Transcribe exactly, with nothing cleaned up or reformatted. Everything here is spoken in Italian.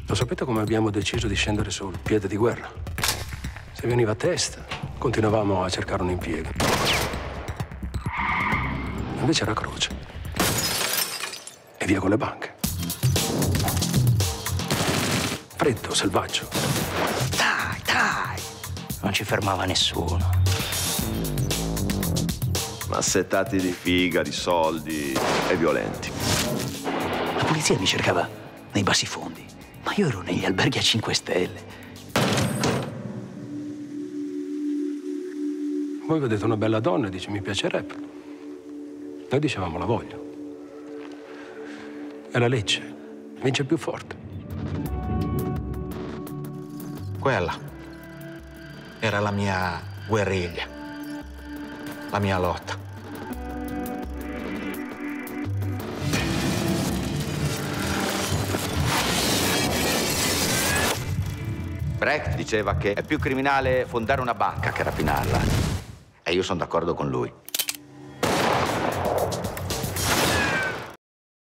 Lo sapete come abbiamo deciso di scendere sul piede di guerra? Se veniva a testa, continuavamo a cercare un impiego. Invece era croce. E via con le banche. Freddo, selvaggio. Dai, dai! Non ci fermava nessuno. Massettati di figa, di soldi e violenti. La polizia mi cercava nei bassi fondi, ma io ero negli alberghi a cinque stelle. Voi vedete una bella donna e dice mi piacerebbe. Noi dicevamo la voglio. E la legge vince il più forte. Quella era la mia guerriglia, la mia lotta. Brecht diceva che è più criminale fondare una banca che rapinarla. E io sono d'accordo con lui.